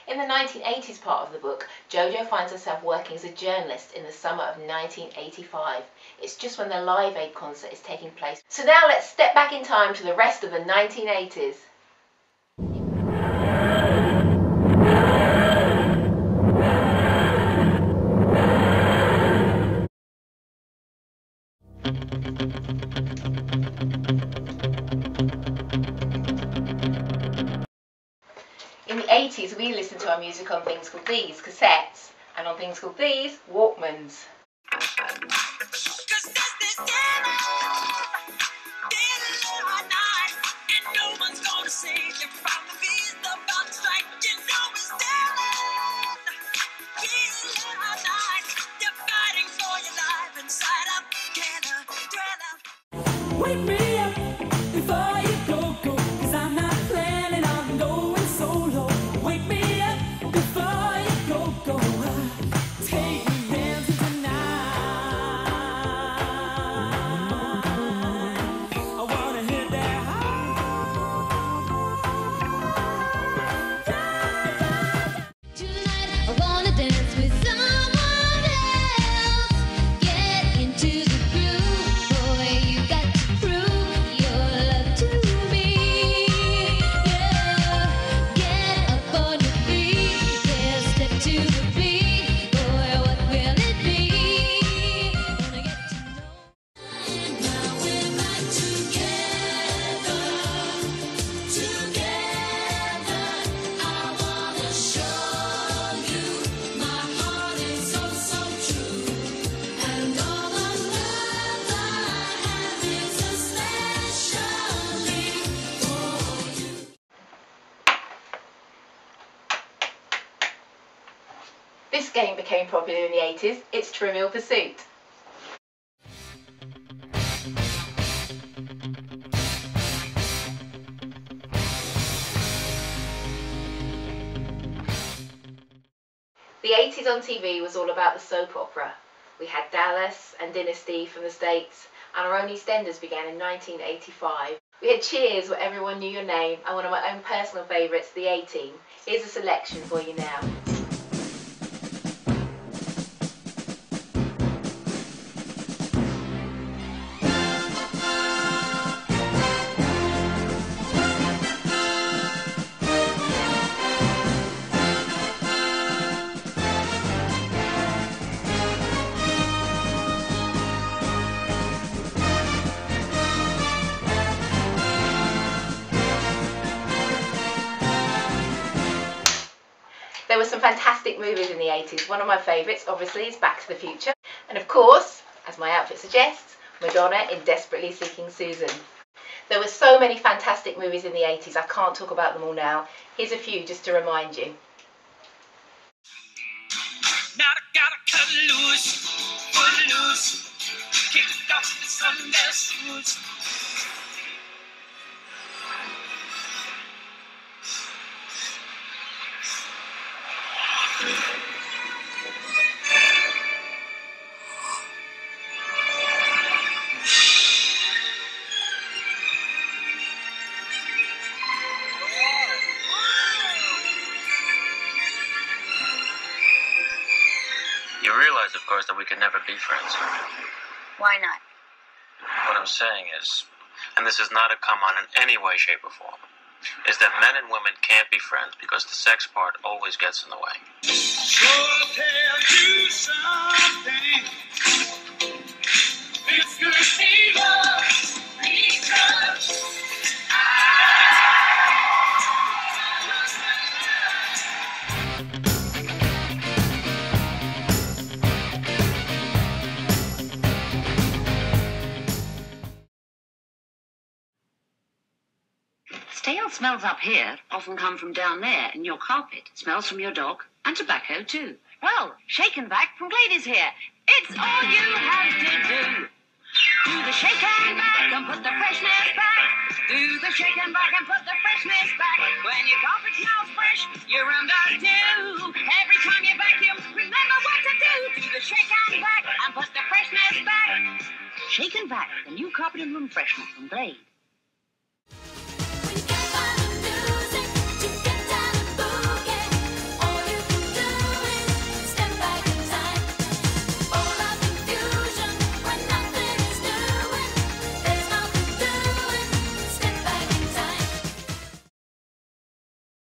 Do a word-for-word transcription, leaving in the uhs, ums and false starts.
In the nineteen eighties part of the book, JoJo finds herself working as a journalist in the summer of nineteen eighty-five. It's just when the Live Aid concert is taking place. So now let's step back in time to the rest of the nineteen eighties. In the eighties, we listened to our music on things called these, cassettes, and on things called these, Walkmans. Wake me up before you go, go, 'cause I'm not planning on going solo. Wake me up before you go, go. Take me dancing tonight. I wanna hit that high. Tonight I wanna dance with someone else. Get into the groove, boy, you got to prove your love to me. Yeah, get up on your feet, yeah, step to the beat, boy, what will it be? Wanna get to know. And now we're back together, together. I wanna show you my heart is so, so true. And all the love I have is especially for you. This game became popular in the eighties. It's Trivial Pursuit. The eighties on T V was all about the soap opera. We had Dallas and Dynasty from the States, and our own EastEnders began in nineteen eighty-five. We had Cheers, where everyone knew your name, and one of my own personal favourites, The A-Team. Here's a selection for you now. There were some fantastic movies in the eighties. One of my favourites, obviously, is Back to the Future. And of course, as my outfit suggests, Madonna in Desperately Seeking Susan. There were so many fantastic movies in the eighties, I can't talk about them all now. Here's a few just to remind you. Now I gotta cut loose, put loose, kick off the Sunday blues. You realize, of course, that we can never be friends. Why not? What I'm saying is, and this is not a come on in any way, shape, or form, is that men and women can't be friends because the sex part always gets in the way. So I'll tell you something. It's the fever because Stale smells up here often come from down there in your carpet. Smells from your dog and tobacco too. Well, Shake and Back from Glady's here. It's all you have to do. Do the shake and back and put the freshness back. Do the shake and back and put the freshness back. When your carpet smells fresh, your room does too. Every time you vacuum, remember what to do. Do the shake and back and put the freshness back. Shake and Back, the new carpet and room freshener from Glade.